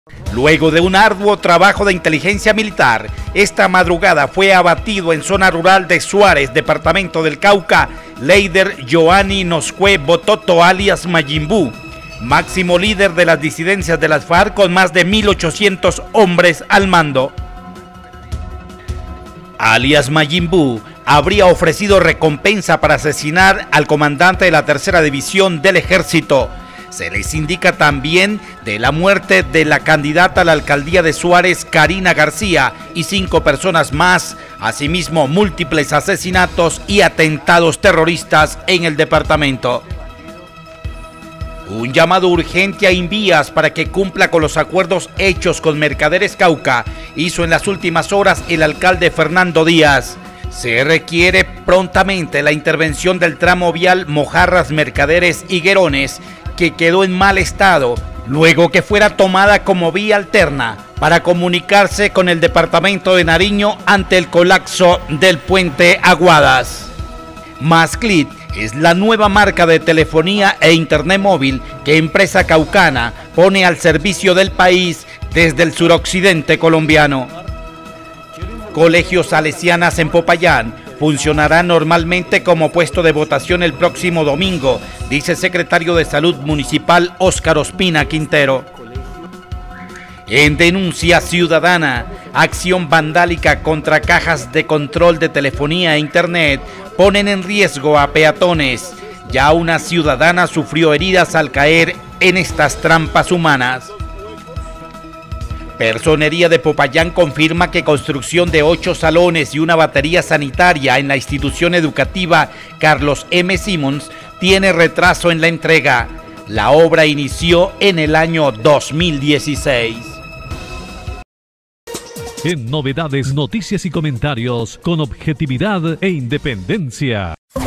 Luego de un arduo trabajo de inteligencia militar, esta madrugada fue abatido en zona rural de Suárez, departamento del Cauca, Leider Joanny Noscue Bototo alias Mayimbu, máximo líder de las disidencias de las FARC con más de 1.800 hombres al mando. Alias Mayimbu habría ofrecido recompensa para asesinar al comandante de la tercera división del ejército. Se les indica también de la muerte de la candidata a la alcaldía de Suárez, Karina García, y 5 personas más, asimismo múltiples asesinatos y atentados terroristas en el departamento. Un llamado urgente a Invías para que cumpla con los acuerdos hechos con Mercaderes Cauca hizo en las últimas horas el alcalde Fernando Díaz. Se requiere prontamente la intervención del tramo vial Mojarras Mercaderes Higuerones, que quedó en mal estado luego que fuera tomada como vía alterna para comunicarse con el departamento de Nariño ante el colapso del puente Aguadas. Masclit es la nueva marca de telefonía e internet móvil que Empresa Caucana pone al servicio del país desde el suroccidente colombiano. Colegios Salesianas en Popayán funcionará normalmente como puesto de votación el próximo domingo, dice el secretario de Salud Municipal Óscar Ospina Quintero. En denuncia ciudadana, acción vandálica contra cajas de control de telefonía e internet ponen en riesgo a peatones. Ya una ciudadana sufrió heridas al caer en estas trampas humanas. Personería de Popayán confirma que construcción de 8 salones y una batería sanitaria en la institución educativa Carlos M. Simons tiene retraso en la entrega. La obra inició en el año 2016. En Novedades, noticias y comentarios con objetividad e independencia.